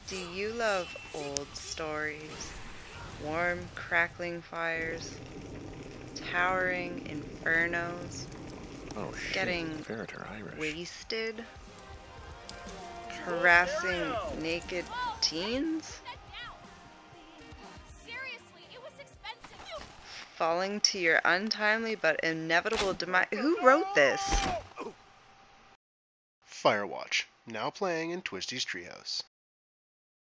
Do you love old stories? Warm, crackling fires, towering infernos, Oh shit, getting ferret are Irish. wasted, harassing naked teens, falling to your untimely but inevitable demise. Who wrote this? Firewatch, now playing in Twisty's Treehouse.